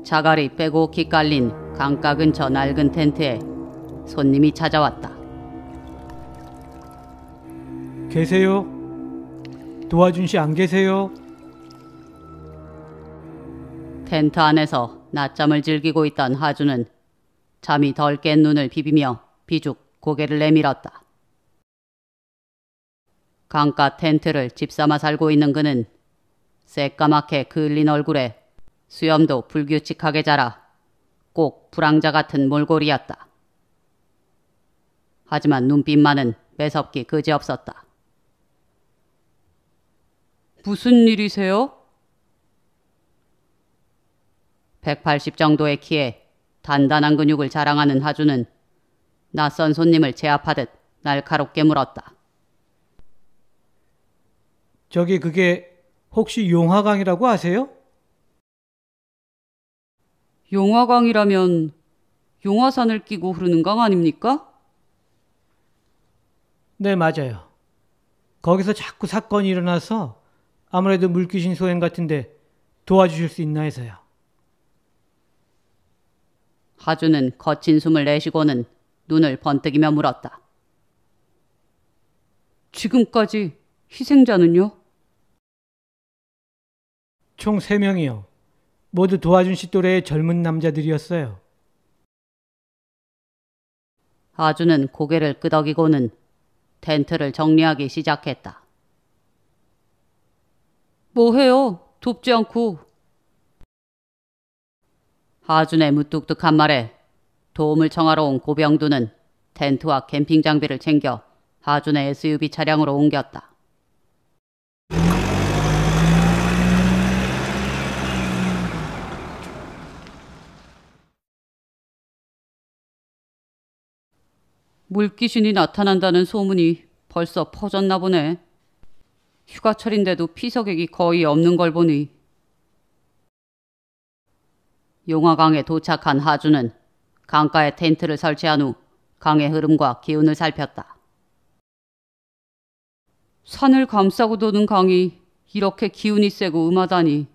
자갈이 빼곡히 깔린 강가 근처 낡은 텐트에 손님이 찾아왔다. 계세요? 도와준 씨 안 계세요? 텐트 안에서 낮잠을 즐기고 있던 하주는 잠이 덜 깬 눈을 비비며 비죽 고개를 내밀었다. 강가 텐트를 집삼아 살고 있는 그는 새까맣게 그을린 얼굴에 수염도 불규칙하게 자라 꼭 불황자 같은 몰골이었다. 하지만 눈빛만은 매섭기 그지없었다. 무슨 일이세요? 180 정도의 키에 단단한 근육을 자랑하는 하주는 낯선 손님을 제압하듯 날카롭게 물었다. 저기 그게 혹시 용화강이라고 아세요? 용화강이라면 용화산을 끼고 흐르는 강 아닙니까? 네, 맞아요. 거기서 자꾸 사건이 일어나서 아무래도 물귀신 소행 같은데 도와주실 수 있나 해서요. 하주는 거친 숨을 내쉬고는 눈을 번뜩이며 물었다. 지금까지 희생자는요? 총 3명이요. 모두 도와준 씨 또래의 젊은 남자들이었어요. 하주는 고개를 끄덕이고는 텐트를 정리하기 시작했다. 뭐해요? 돕지 않고. 하준의 무뚝뚝한 말에 도움을 청하러 온 고병두는 텐트와 캠핑 장비를 챙겨 하준의 SUV 차량으로 옮겼다. 물귀신이 나타난다는 소문이 벌써 퍼졌나 보네. 휴가철인데도 피서객이 거의 없는 걸 보니. 용화강에 도착한 하주는 강가에 텐트를 설치한 후 강의 흐름과 기운을 살폈다. 산을 감싸고 도는 강이 이렇게 기운이 세고 음하다니.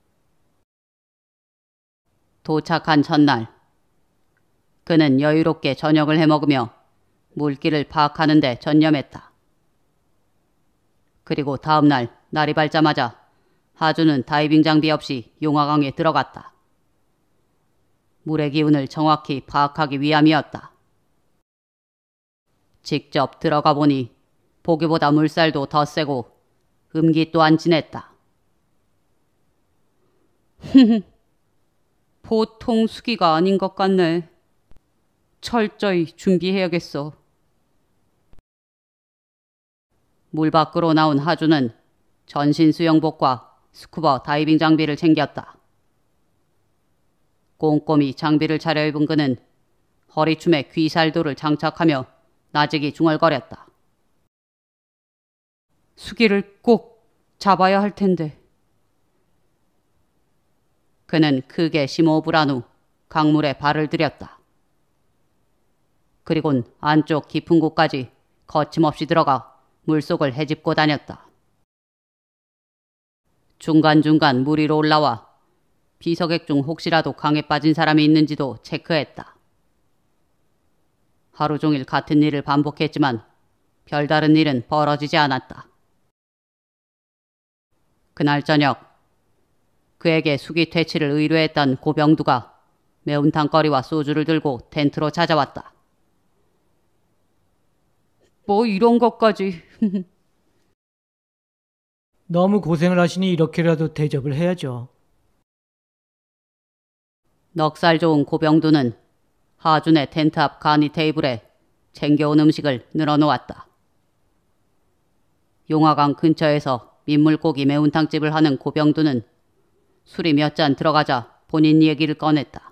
도착한 첫날, 그는 여유롭게 저녁을 해먹으며 물길을 파악하는 데 전념했다. 그리고 다음날 날이 밝자마자 하주는 다이빙 장비 없이 용화강에 들어갔다. 물의 기운을 정확히 파악하기 위함이었다. 직접 들어가 보니 보기보다 물살도 더 세고 음기 또한 진했다. 보통 수기가 아닌 것 같네. 철저히 준비해야겠어. 물 밖으로 나온 하주는 전신 수영복과 스쿠버 다이빙 장비를 챙겼다. 꼼꼼히 장비를 차려입은 그는 허리춤에 귀살도를 장착하며 나직이 중얼거렸다. 수기를 꼭 잡아야 할 텐데. 그는 크게 심호흡을 후 강물에 발을 들였다. 그리곤 안쪽 깊은 곳까지 거침없이 들어가 물속을 헤집고 다녔다. 중간중간 물 위로 올라와 비서객 중 혹시라도 강에 빠진 사람이 있는지도 체크했다. 하루 종일 같은 일을 반복했지만 별다른 일은 벌어지지 않았다. 그날 저녁, 그에게 수기 퇴치를 의뢰했던 고병두가 매운탕거리와 소주를 들고 텐트로 찾아왔다. 뭐 이런 것까지. 너무 고생을 하시니 이렇게라도 대접을 해야죠. 넉살 좋은 고병두는 하준의 텐트 앞 간이 테이블에 챙겨온 음식을 늘어놓았다. 용화강 근처에서 민물고기 매운탕집을 하는 고병두는 술이 몇 잔 들어가자 본인 얘기를 꺼냈다.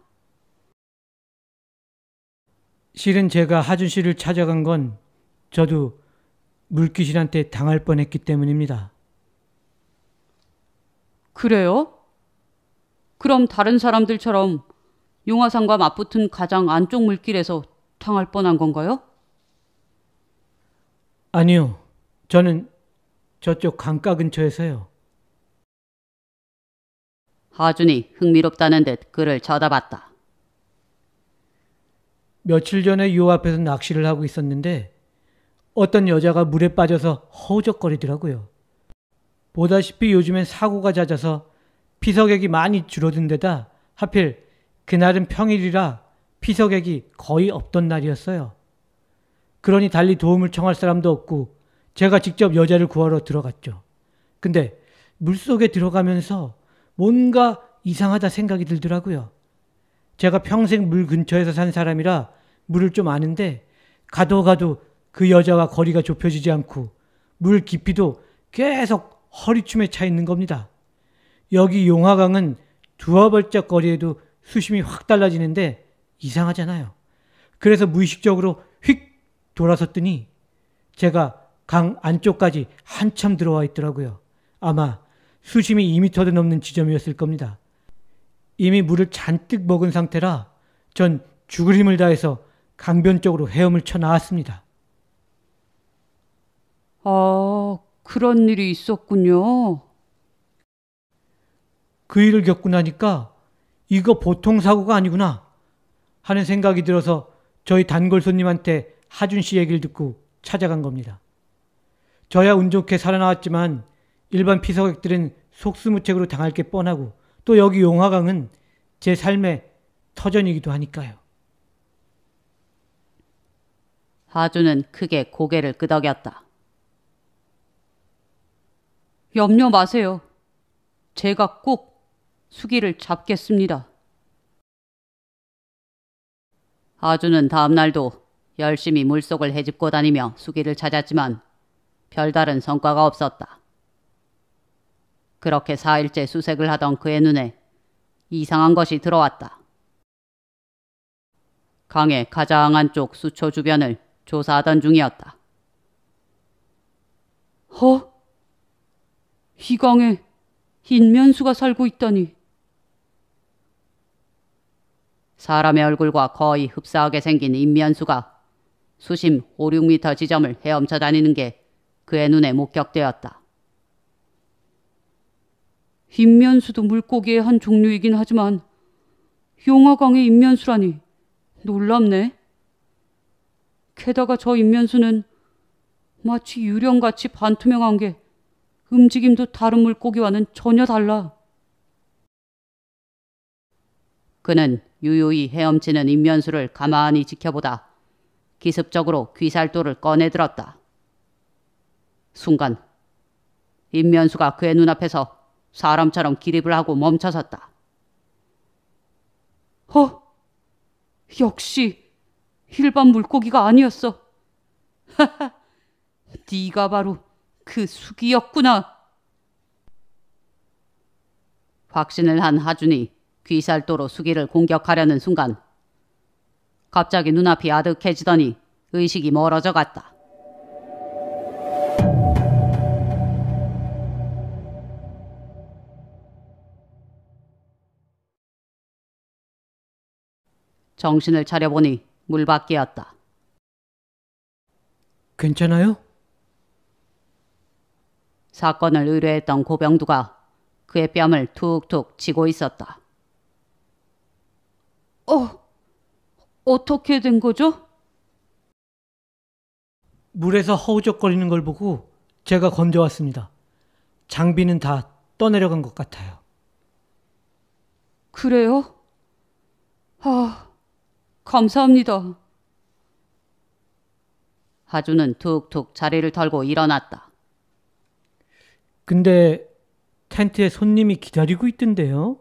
실은 제가 하준 씨를 찾아간 건 저도 물귀신한테 당할 뻔했기 때문입니다. 그래요? 그럼 다른 사람들처럼 용화산과 맞붙은 가장 안쪽 물길에서 당할 뻔한 건가요? 아니요. 저는 저쪽 강가 근처에서요. 하준이 흥미롭다는 듯 그를 쳐다봤다. 며칠 전에 요 앞에서 낚시를 하고 있었는데 어떤 여자가 물에 빠져서 허우적거리더라고요. 보다시피 요즘엔 사고가 잦아서 피서객이 많이 줄어든 데다 하필 그날은 평일이라 피서객이 거의 없던 날이었어요. 그러니 달리 도움을 청할 사람도 없고 제가 직접 여자를 구하러 들어갔죠. 근데 물속에 들어가면서 뭔가 이상하다 생각이 들더라고요. 제가 평생 물 근처에서 산 사람이라 물을 좀 아는데 가도 그 여자와 거리가 좁혀지지 않고 물 깊이도 계속 허리춤에 차 있는 겁니다. 여기 용화강은 두어 발짝 거리에도 수심이 확 달라지는데 이상하잖아요. 그래서 무의식적으로 휙 돌아섰더니 제가 강 안쪽까지 한참 들어와 있더라고요. 아마 수심이 2m도 넘는 지점이었을 겁니다. 이미 물을 잔뜩 먹은 상태라 전 죽을 힘을 다해서 강변 쪽으로 헤엄을 쳐 나왔습니다. 아, 그런 일이 있었군요. 그 일을 겪고 나니까 이거 보통 사고가 아니구나 하는 생각이 들어서 저희 단골 손님한테 하준 씨 얘기를 듣고 찾아간 겁니다. 저야 운 좋게 살아나왔지만 일반 피서객들은 속수무책으로 당할 게 뻔하고 또 여기 용화강은 제 삶의 터전이기도 하니까요. 하준은 크게 고개를 끄덕였다. 염려 마세요. 제가 꼭 수기를 잡겠습니다. 하준은 다음 날도 열심히 물속을 헤집고 다니며 수기를 찾았지만 별다른 성과가 없었다. 그렇게 4일째 수색을 하던 그의 눈에 이상한 것이 들어왔다. 강의 가장 안쪽 수초 주변을 조사하던 중이었다. 이 강에 인면수가 살고 있다니. 사람의 얼굴과 거의 흡사하게 생긴 인면수가 수심 5, 6m 지점을 헤엄쳐 다니는 게 그의 눈에 목격되었다. 인면수도 물고기의 한 종류이긴 하지만 용화강의 인면수라니 놀랍네. 게다가 저 인면수는 마치 유령같이 반투명한 게 움직임도 다른 물고기와는 전혀 달라. 그는 유유히 헤엄치는 인면수를 가만히 지켜보다 기습적으로 귀살도를 꺼내들었다. 순간 인면수가 그의 눈앞에서 사람처럼 기립을 하고 멈춰섰다. 역시 일반 물고기가 아니었어. 하하, 네가 바로 그 수기였구나. 확신을 한 하준이 귀살도로 수기를 공격하려는 순간 갑자기 눈앞이 아득해지더니 의식이 멀어져 갔다. 정신을 차려보니 물밖이었다. 괜찮아요? 사건을 의뢰했던 고병두가 그의 뺨을 툭툭 치고 있었다. 어떻게 된 거죠? 물에서 허우적거리는 걸 보고 제가 건져왔습니다. 장비는 다 떠내려간 것 같아요. 그래요? 감사합니다. 하준은 툭툭 자리를 털고 일어났다. 근데 텐트에 손님이 기다리고 있던데요?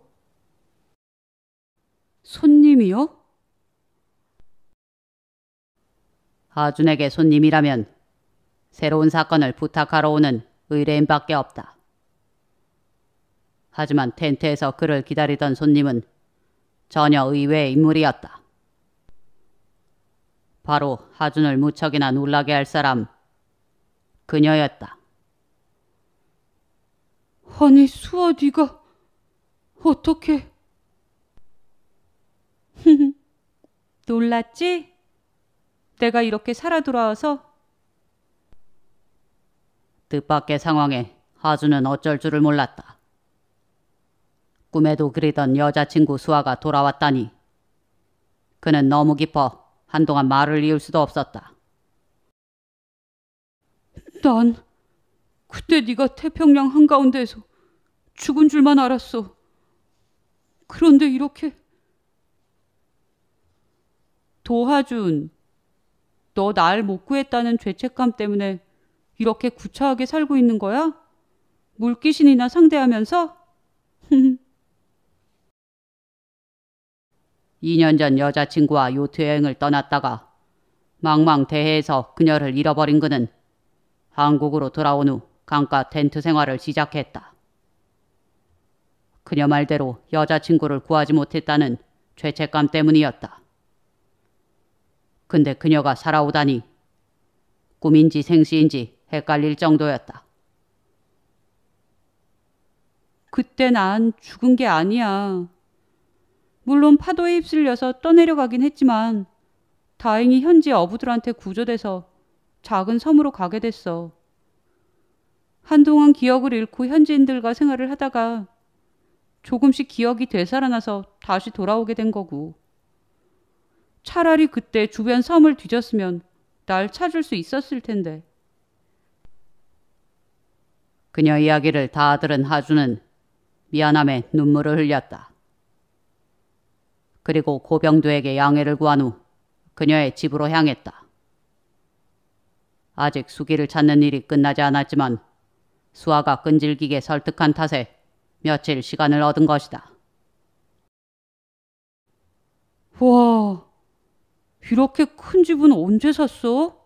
손님이요? 하준에게 손님이라면 새로운 사건을 부탁하러 오는 의뢰인밖에 없다. 하지만 텐트에서 그를 기다리던 손님은 전혀 의외의 인물이었다. 바로 하준을 무척이나 놀라게 할 사람, 그녀였다. 아니 수아, 네가 어떻게... 놀랐지? 내가 이렇게 살아 돌아와서. 뜻밖의 상황에 하준은 어쩔 줄을 몰랐다. 꿈에도 그리던 여자친구 수아가 돌아왔다니. 그는 너무 기뻐 한동안 말을 이을 수도 없었다. 난 그때 네가 태평양 한가운데에서 죽은 줄만 알았어. 그런데 이렇게... 도하준, 너 날 못 구했다는 죄책감 때문에 이렇게 구차하게 살고 있는 거야? 물귀신이나 상대하면서? 2년 전 여자친구와 요트 여행을 떠났다가 망망대해에서 그녀를 잃어버린 그는 한국으로 돌아온 후 강가 텐트 생활을 시작했다. 그녀 말대로 여자친구를 구하지 못했다는 죄책감 때문이었다. 근데 그녀가 살아오다니 꿈인지 생시인지 헷갈릴 정도였다. 그때 난 죽은 게 아니야. 물론 파도에 휩쓸려서 떠내려가긴 했지만 다행히 현지 어부들한테 구조돼서 작은 섬으로 가게 됐어. 한동안 기억을 잃고 현지인들과 생활을 하다가 조금씩 기억이 되살아나서 다시 돌아오게 된 거고. 차라리 그때 주변 섬을 뒤졌으면 날 찾을 수 있었을 텐데. 그녀 이야기를 다 들은 하주는 미안함에 눈물을 흘렸다. 그리고 고병두에게 양해를 구한 후 그녀의 집으로 향했다. 아직 수기를 찾는 일이 끝나지 않았지만 수아가 끈질기게 설득한 탓에 며칠 시간을 얻은 것이다. 와, 이렇게 큰 집은 언제 샀어?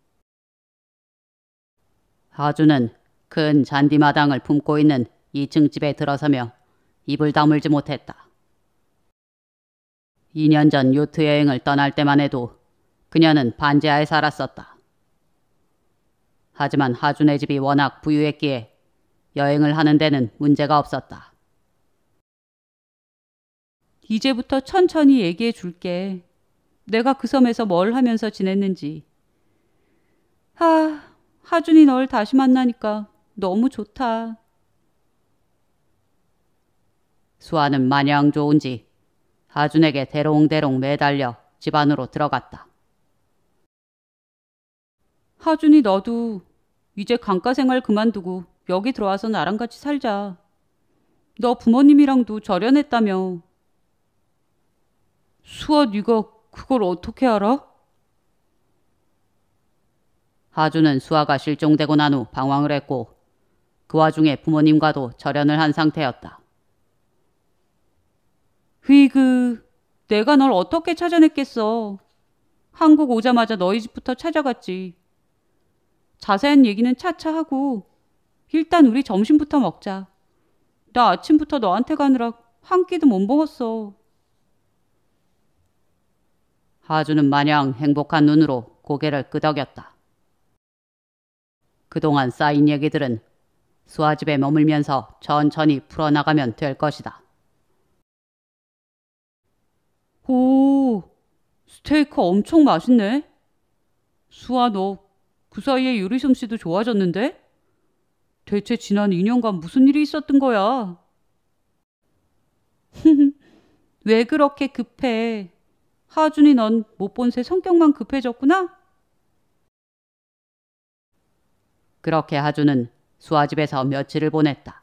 하주는 큰 잔디마당을 품고 있는 2층 집에 들어서며 입을 다물지 못했다. 2년 전 요트 여행을 떠날 때만 해도 그녀는 반지하에 살았었다. 하지만 하준의 집이 워낙 부유했기에 여행을 하는 데는 문제가 없었다. 이제부터 천천히 얘기해 줄게. 내가 그 섬에서 뭘 하면서 지냈는지. 하준이 널 다시 만나니까 너무 좋다. 수아는 마냥 좋은지 하준에게 대롱대롱 매달려 집 안으로 들어갔다. 하준이 너도 이제 강가 생활 그만두고 여기 들어와서 나랑 같이 살자. 너 부모님이랑도 절연했다며. 수아, 네가 그걸 어떻게 알아? 하준은 수아가 실종되고 난 후 방황을 했고 그 와중에 부모님과도 절연을 한 상태였다. 내가 널 어떻게 찾아냈겠어. 한국 오자마자 너희 집부터 찾아갔지. 자세한 얘기는 차차 하고 일단 우리 점심부터 먹자. 나 아침부터 너한테 가느라 한 끼도 못 먹었어. 하준은 마냥 행복한 눈으로 고개를 끄덕였다. 그동안 쌓인 얘기들은 수아 집에 머물면서 천천히 풀어나가면 될 것이다. 오, 스테이크 엄청 맛있네. 수아, 너 그 사이에 요리 솜씨도 좋아졌는데? 대체 지난 2년간 무슨 일이 있었던 거야? 왜 그렇게 급해? 하준이 넌 못 본 새 성격만 급해졌구나? 그렇게 하준은 수아 집에서 며칠을 보냈다.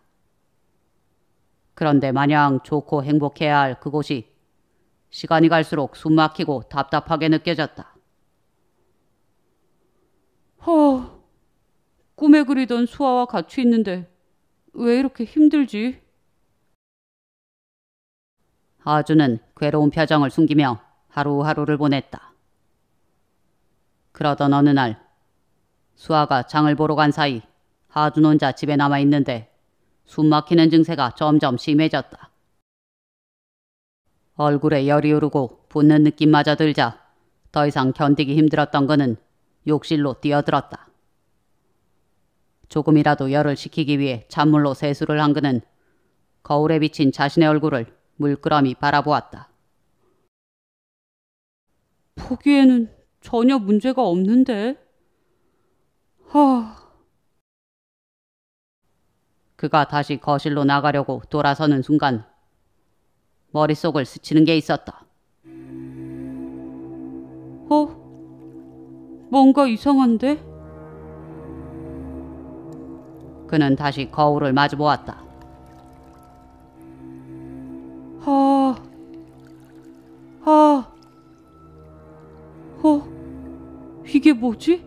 그런데 마냥 좋고 행복해야 할 그곳이 시간이 갈수록 숨막히고 답답하게 느껴졌다. 꿈에 그리던 수아와 같이 있는데 왜 이렇게 힘들지? 하준은 괴로운 표정을 숨기며 하루하루를 보냈다. 그러던 어느 날 수아가 장을 보러 간 사이 하준 혼자 집에 남아있는데 숨막히는 증세가 점점 심해졌다. 얼굴에 열이 오르고 붓는 느낌마저 들자 더 이상 견디기 힘들었던 그는 욕실로 뛰어들었다. 조금이라도 열을 식히기 위해 찬물로 세수를 한 그는 거울에 비친 자신의 얼굴을 물끄러미 바라보았다. 보기에는 전혀 문제가 없는데. 그가 다시 거실로 나가려고 돌아서는 순간 머릿속을 스치는 게 있었다. 뭔가 이상한데? 그는 다시 거울을 마주 보았다. 이게 뭐지?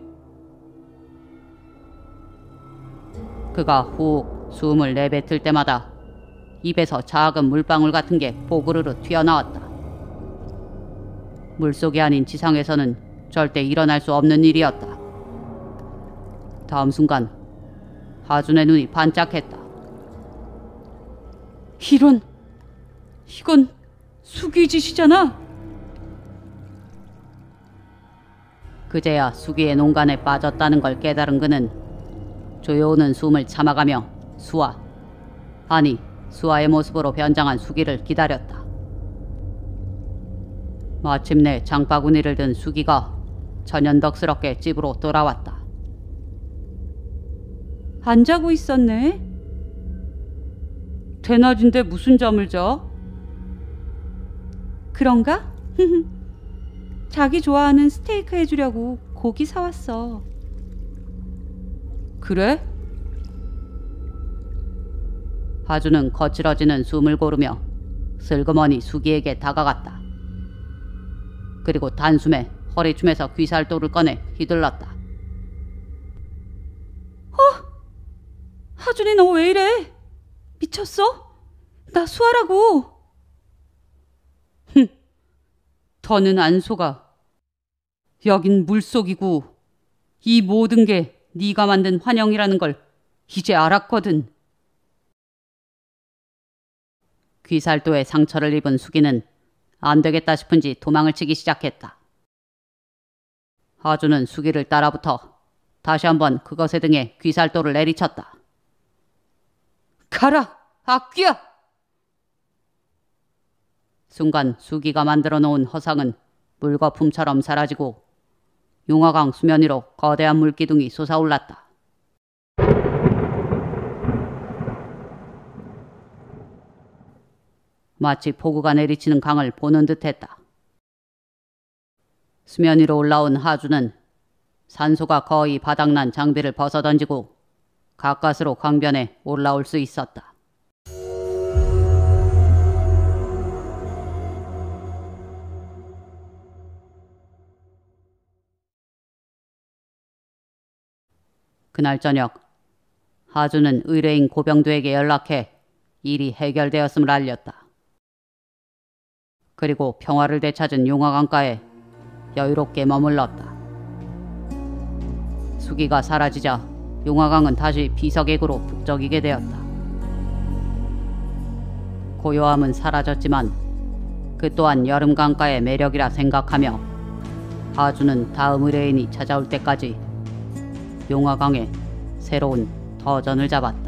그가 훅 숨을 내뱉을 때마다 입에서 작은 물방울 같은 게 보그르르 튀어나왔다. 물속이 아닌 지상에서는 절대 일어날 수 없는 일이었다. 다음 순간 하준의 눈이 반짝했다. 이건 수기 짓이잖아. 그제야 수기의 농간에 빠졌다는 걸 깨달은 그는 조여오는 숨을 참아가며 수아의 모습으로 변장한 수기를 기다렸다. 마침내 장바구니를 든 수기가 천연덕스럽게 집으로 돌아왔다. 안 자고 있었네. 대낮인데 무슨 잠을 자? 그런가? 자기 좋아하는 스테이크 해주려고 고기 사왔어. 그래? 하주는 거칠어지는 숨을 고르며 슬그머니 수기에게 다가갔다. 그리고 단숨에 허리춤에서 귀살도를 꺼내 휘둘렀다. 하준이 너 왜 이래? 미쳤어? 나 수아라고. 더는 안 속아. 여긴 물속이고 이 모든 게 네가 만든 환영이라는 걸 이제 알았거든. 귀살도에 상처를 입은 수기는 안 되겠다 싶은지 도망을 치기 시작했다. 하주는 수기를 따라붙어 다시 한번 그것의 등에 귀살도를 내리쳤다. 가라, 악귀야! 순간 수기가 만들어 놓은 허상은 물거품처럼 사라지고 용화강 수면 위로 거대한 물기둥이 솟아올랐다. 마치 폭우가 내리치는 강을 보는 듯했다. 수면 위로 올라온 하주는 산소가 거의 바닥난 장비를 벗어던지고 가까스로 강변에 올라올 수 있었다. 그날 저녁 하주는 의뢰인 고병두에게 연락해 일이 해결되었음을 알렸다. 그리고 평화를 되찾은 용화강가에 여유롭게 머물렀다. 수기가 사라지자 용화강은 다시 비석액으로 북적이게 되었다. 고요함은 사라졌지만 그 또한 여름강가의 매력이라 생각하며 하주는 다음 의뢰인이 찾아올 때까지 용화강에 새로운 터전을 잡았다.